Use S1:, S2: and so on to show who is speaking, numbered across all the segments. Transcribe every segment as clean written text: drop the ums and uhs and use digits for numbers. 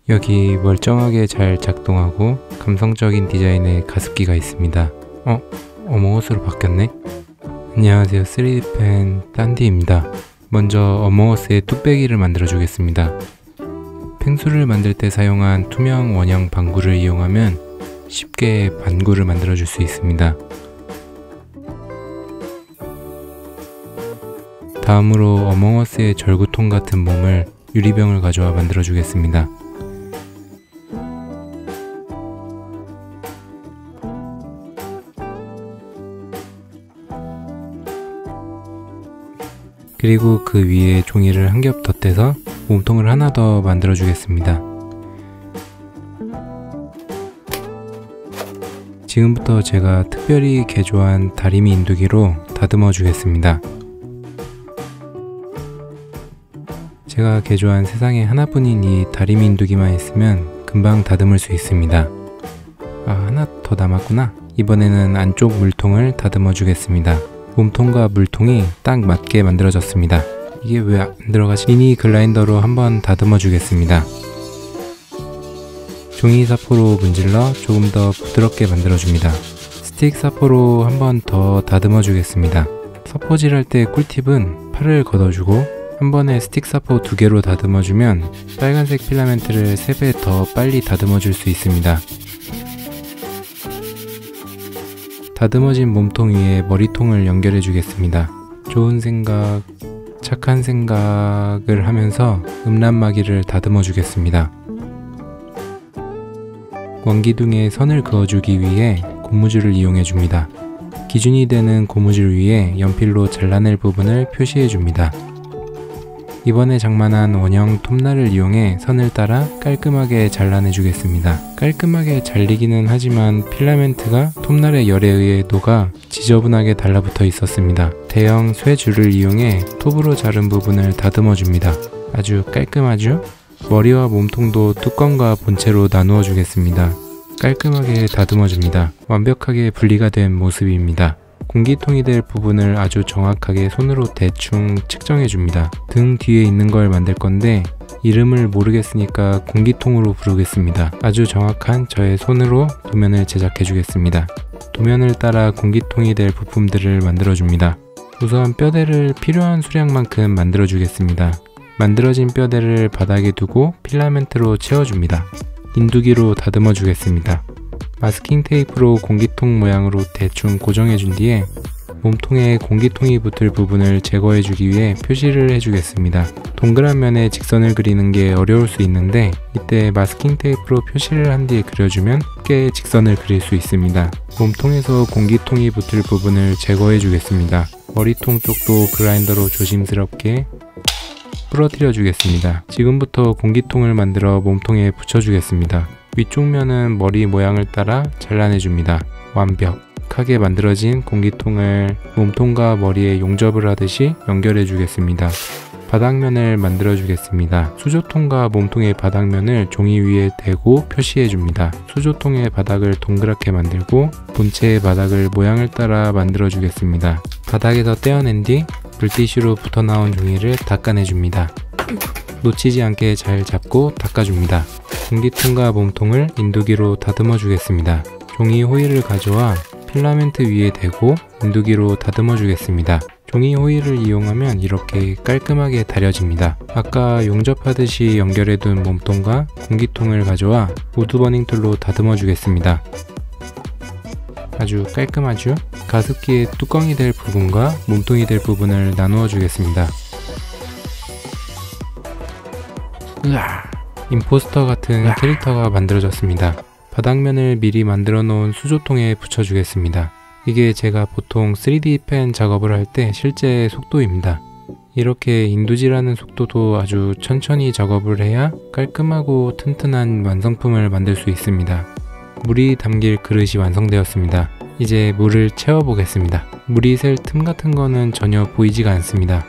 S1: 여기 멀쩡하게 잘 작동하고 감성적인 디자인의 가습기가 있습니다. 어몽어스로 바뀌었네? 안녕하세요, 3D펜 딴디입니다. 먼저 어몽어스의 뚝배기를 만들어 주겠습니다. 펭수를 만들 때 사용한 투명 원형 방구를 이용하면 쉽게 반구를 만들어 줄 수 있습니다. 다음으로 어몽어스의 절구통 같은 몸을 유리병을 가져와 만들어 주겠습니다. 그리고 그 위에 종이를 한 겹 덧대서 몸통을 하나 더 만들어 주겠습니다. 지금부터 제가 특별히 개조한 다리미 인두기로 다듬어 주겠습니다. 제가 개조한 세상에 하나뿐인 이 다리미 인두기만 있으면 금방 다듬을 수 있습니다. 하나 더 남았구나. 이번에는 안쪽 물통을 다듬어 주겠습니다. 몸통과 물통이 딱 맞게 만들어졌습니다. 이게 왜 안 들어가지? 미니 글라인더로 한번 다듬어 주겠습니다. 종이 사포로 문질러 조금 더 부드럽게 만들어 줍니다. 스틱 사포로 한번 더 다듬어 주겠습니다. 서포질 할 때 꿀팁은 팔을 걷어주고 한 번에 스틱 사포 2개로 다듬어 주면 빨간색 필라멘트를 3배 더 빨리 다듬어 줄 수 있습니다. 다듬어진 몸통 위에 머리통을 연결해 주겠습니다. 좋은 생각, 착한 생각을 하면서 음란마귀를 다듬어 주겠습니다. 원기둥에 선을 그어주기 위해 고무줄을 이용해 줍니다. 기준이 되는 고무줄 위에 연필로 잘라낼 부분을 표시해 줍니다. 이번에 장만한 원형 톱날을 이용해 선을 따라 깔끔하게 잘라내 주겠습니다. 깔끔하게 잘리기는 하지만 필라멘트가 톱날의 열에 의해 녹아 지저분하게 달라붙어 있었습니다. 대형 쇠줄을 이용해 톱으로 자른 부분을 다듬어 줍니다. 아주 깔끔하죠? 머리와 몸통도 뚜껑과 본체로 나누어 주겠습니다. 깔끔하게 다듬어 줍니다. 완벽하게 분리가 된 모습입니다. 공기통이 될 부분을 아주 정확하게 손으로 대충 측정해 줍니다. 등 뒤에 있는 걸 만들 건데 이름을 모르겠으니까 공기통으로 부르겠습니다. 아주 정확한 저의 손으로 도면을 제작해 주겠습니다. 도면을 따라 공기통이 될 부품들을 만들어 줍니다. 우선 뼈대를 필요한 수량만큼 만들어 주겠습니다. 만들어진 뼈대를 바닥에 두고 필라멘트로 채워줍니다. 인두기로 다듬어 주겠습니다. 마스킹 테이프로 공기통 모양으로 대충 고정해 준 뒤에 몸통에 공기통이 붙을 부분을 제거해 주기 위해 표시를 해 주겠습니다. 동그란 면에 직선을 그리는 게 어려울 수 있는데 이때 마스킹 테이프로 표시를 한 뒤에 그려주면 쉽게 직선을 그릴 수 있습니다. 몸통에서 공기통이 붙을 부분을 제거해 주겠습니다. 머리통 쪽도 그라인더로 조심스럽게 부러뜨려 주겠습니다. 지금부터 공기통을 만들어 몸통에 붙여 주겠습니다. 위쪽 면은 머리 모양을 따라 잘라내 줍니다. 완벽하게 만들어진 공기통을 몸통과 머리에 용접을 하듯이 연결해 주겠습니다. 바닥면을 만들어 주겠습니다. 수조통과 몸통의 바닥면을 종이 위에 대고 표시해 줍니다. 수조통의 바닥을 동그랗게 만들고 본체의 바닥을 모양을 따라 만들어 주겠습니다. 바닥에서 떼어낸 뒤 물티슈로 붙어 나온 종이를 닦아내 줍니다. 놓치지 않게 잘 잡고 닦아줍니다. 공기통과 몸통을 인두기로 다듬어 주겠습니다. 종이 호일을 가져와 필라멘트 위에 대고 인두기로 다듬어 주겠습니다. 종이 호일을 이용하면 이렇게 깔끔하게 다려집니다. 아까 용접하듯이 연결해둔 몸통과 공기통을 가져와 우드버닝 툴로 다듬어 주겠습니다. 아주 깔끔하죠? 가습기의 뚜껑이 될 부분과 몸통이 될 부분을 나누어 주겠습니다. 임포스터 같은 캐릭터가 만들어졌습니다. 바닥면을 미리 만들어 놓은 수조통에 붙여주겠습니다. 이게 제가 보통 3D 펜 작업을 할 때 실제 속도입니다. 이렇게 인두질하는 속도도 아주 천천히 작업을 해야 깔끔하고 튼튼한 완성품을 만들 수 있습니다. 물이 담길 그릇이 완성되었습니다. 이제 물을 채워 보겠습니다. 물이 셀 틈 같은 거는 전혀 보이지가 않습니다.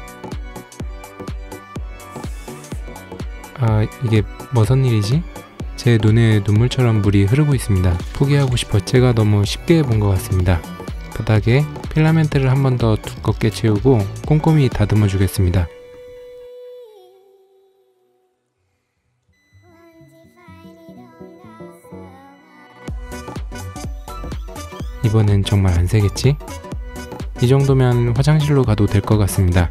S1: 이게 무슨 일이지? 제 눈에 눈물처럼 물이 흐르고 있습니다. 포기하고 싶어. 제가 너무 쉽게 본 것 같습니다. 바닥에 필라멘트를 한 번 더 두껍게 채우고 꼼꼼히 다듬어 주겠습니다. 이번엔 정말 안 새겠지? 이 정도면 화장실로 가도 될 것 같습니다.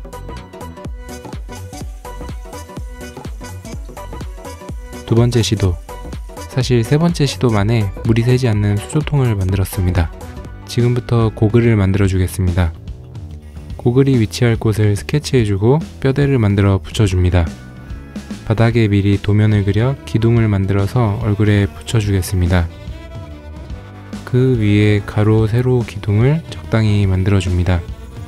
S1: 두 번째 시도. 사실 세 번째 시도 만에 물이 새지 않는 수조통을 만들었습니다. 지금부터 고글을 만들어 주겠습니다. 고글이 위치할 곳을 스케치해주고 뼈대를 만들어 붙여줍니다. 바닥에 미리 도면을 그려 기둥을 만들어서 얼굴에 붙여주겠습니다. 그 위에 가로, 세로 기둥을 적당히 만들어줍니다.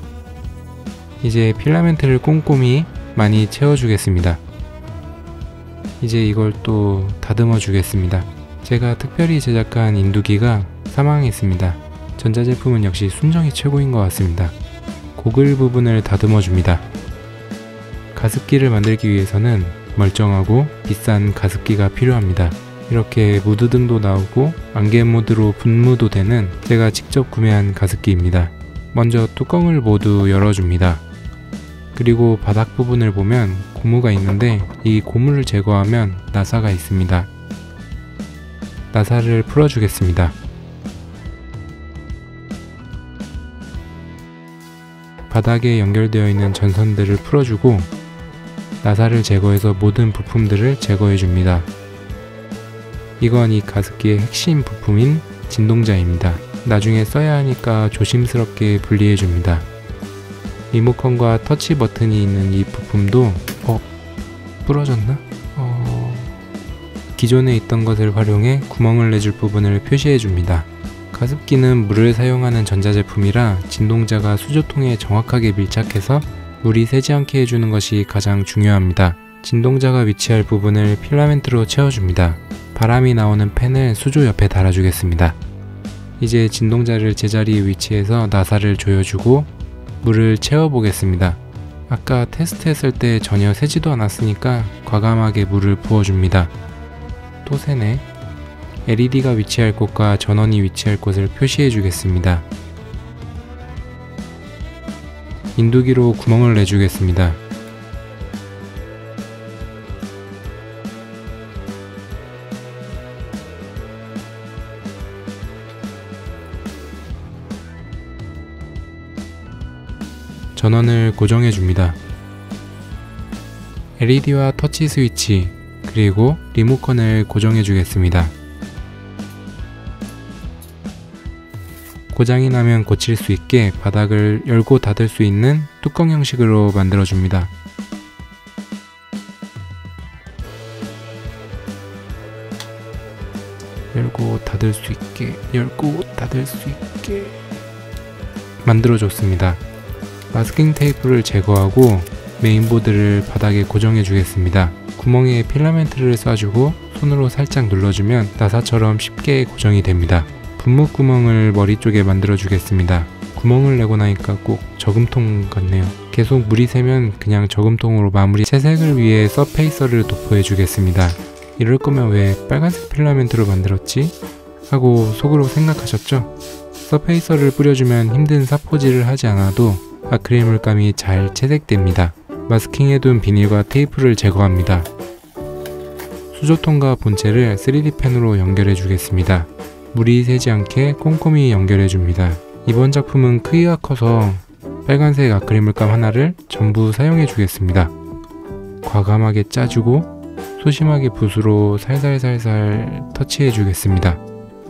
S1: 이제 필라멘트를 꼼꼼히 많이 채워주겠습니다. 이제 이걸 또 다듬어 주겠습니다. 제가 특별히 제작한 인두기가 사망했습니다. 전자제품은 역시 순정이 최고인 것 같습니다. 고글 부분을 다듬어 줍니다. 가습기를 만들기 위해서는 멀쩡하고 비싼 가습기가 필요합니다. 이렇게 무드등도 나오고 안개 모드로 분무도 되는 제가 직접 구매한 가습기입니다. 먼저 뚜껑을 모두 열어줍니다. 그리고 바닥 부분을 보면 고무가 있는데 이 고무를 제거하면 나사가 있습니다. 나사를 풀어주겠습니다. 바닥에 연결되어 있는 전선들을 풀어주고 나사를 제거해서 모든 부품들을 제거해줍니다. 이건 이 가습기의 핵심 부품인 진동자입니다. 나중에 써야 하니까 조심스럽게 분리해줍니다. 리모컨과 터치 버튼이 있는 이 부품도 부러졌나? 기존에 있던 것을 활용해 구멍을 내줄 부분을 표시해줍니다. 가습기는 물을 사용하는 전자제품이라 진동자가 수조통에 정확하게 밀착해서 물이 새지 않게 해주는 것이 가장 중요합니다. 진동자가 위치할 부분을 필라멘트로 채워줍니다. 바람이 나오는 팬을 수조 옆에 달아주겠습니다. 이제 진동자를 제자리에 위치해서 나사를 조여주고 물을 채워보겠습니다. 아까 테스트했을 때 전혀 새지도 않았으니까 과감하게 물을 부어줍니다. 또 새네. LED가 위치할 곳과 전원이 위치할 곳을 표시해 주겠습니다. 인두기로 구멍을 내주겠습니다. 전원을 고정해 줍니다. LED와 터치 스위치 그리고 리모컨을 고정해 주겠습니다. 고장이 나면 고칠 수 있게 바닥을 열고 닫을 수 있는 뚜껑 형식으로 만들어 줍니다. 열고 닫을 수 있게 만들어 줬습니다. 마스킹 테이프를 제거하고 메인보드를 바닥에 고정해 주겠습니다. 구멍에 필라멘트를 쏴주고 손으로 살짝 눌러주면 나사처럼 쉽게 고정이 됩니다. 분무 구멍을 머리 쪽에 만들어 주겠습니다. 구멍을 내고 나니까 꼭 저금통 같네요. 계속 물이 새면 그냥 저금통으로 마무리. 채색을 위해 서페이서를 도포해 주겠습니다. 이럴 거면 왜 빨간색 필라멘트로 만들었지? 하고 속으로 생각하셨죠? 서페이서를 뿌려주면 힘든 사포질을 하지 않아도 아크릴 물감이 잘 채색됩니다. 마스킹해둔 비닐과 테이프를 제거합니다. 수조통과 본체를 3D 펜으로 연결해 주겠습니다. 물이 새지 않게 꼼꼼히 연결해 줍니다. 이번 작품은 크기가 커서 빨간색 아크릴 물감 하나를 전부 사용해 주겠습니다. 과감하게 짜주고 소심하게 붓으로 살살살살 터치해 주겠습니다.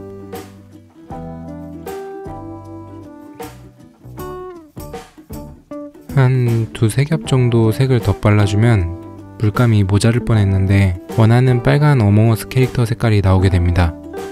S1: 한 두세 겹 정도 색을 더 발라주면 물감이 모자랄 뻔했는데 원하는 빨간 어몽어스 캐릭터 색깔이 나오게 됩니다.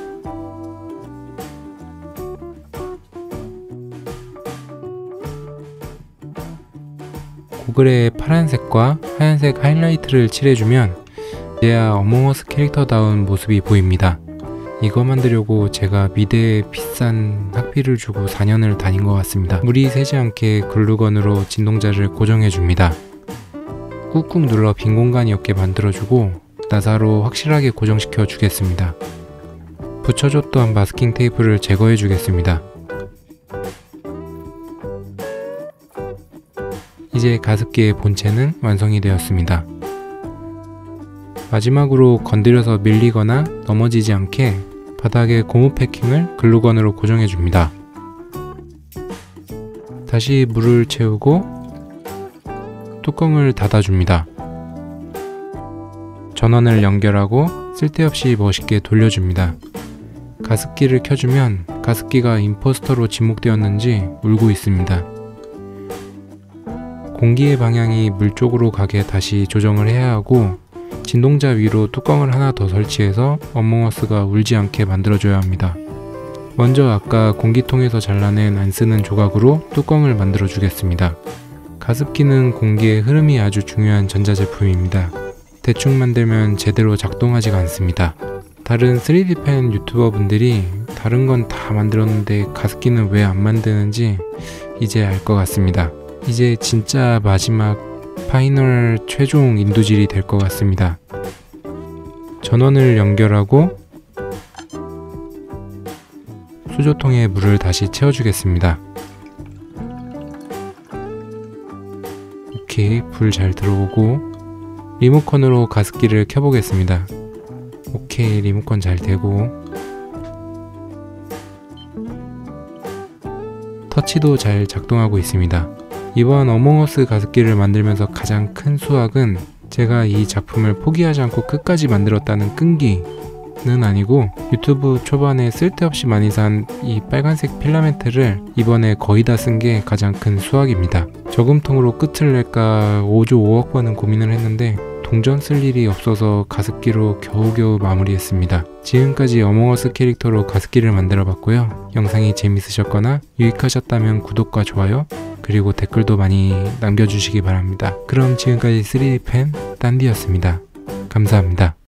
S1: 고글에 파란색과 하얀색 하이라이트를 칠해주면 이제야 어몽어스 캐릭터다운 모습이 보입니다. 이거 만들려고 제가 미대에 비싼 학비를 주고 4년을 다닌 것 같습니다. 물이 새지 않게 글루건으로 진동자를 고정해 줍니다. 꾹꾹 눌러 빈 공간이 없게 만들어주고 나사로 확실하게 고정시켜 주겠습니다. 붙여줬던 마스킹 테이프를 제거해 주겠습니다. 이제 가습기의 본체는 완성이 되었습니다. 마지막으로 건드려서 밀리거나 넘어지지 않게 바닥에 고무 패킹을 글루건으로 고정해 줍니다. 다시 물을 채우고 뚜껑을 닫아줍니다. 전원을 연결하고 쓸데없이 멋있게 돌려줍니다. 가습기를 켜주면 가습기가 임포스터로 지목되었는지 울고 있습니다. 공기의 방향이 물 쪽으로 가게 다시 조정을 해야 하고 진동자 위로 뚜껑을 하나 더 설치해서 어몽어스가 울지 않게 만들어줘야 합니다. 먼저 아까 공기통에서 잘라낸 안쓰는 조각으로 뚜껑을 만들어 주겠습니다. 가습기는 공기의 흐름이 아주 중요한 전자제품입니다. 대충 만들면 제대로 작동하지가 않습니다. 다른 3D펜 유튜버 분들이 다른 건 다 만들었는데 가습기는 왜 안 만드는지 이제 알 것 같습니다. 이제 진짜 마지막 파이널 최종 인두질이 될 것 같습니다. 전원을 연결하고 수조통에 물을 다시 채워주겠습니다. 오케이, 불 잘 들어오고 리모컨으로 가습기를 켜보겠습니다. 오케이, 리모컨 잘 되고 터치도 잘 작동하고 있습니다. 이번 어몽어스 가습기를 만들면서 가장 큰 수확은 제가 이 작품을 포기하지 않고 끝까지 만들었다는 끈기는 아니고 유튜브 초반에 쓸데없이 많이 산 이 빨간색 필라멘트를 이번에 거의 다 쓴 게 가장 큰 수확입니다. 저금통으로 끝을 낼까 5조 5억 번은 고민을 했는데 동전 쓸 일이 없어서 가습기로 겨우겨우 마무리했습니다. 지금까지 어몽어스 캐릭터로 가습기를 만들어 봤고요. 영상이 재밌으셨거나 유익하셨다면 구독과 좋아요 그리고 댓글도 많이 남겨주시기 바랍니다. 그럼 지금까지 3D펜 딴디였습니다. 감사합니다.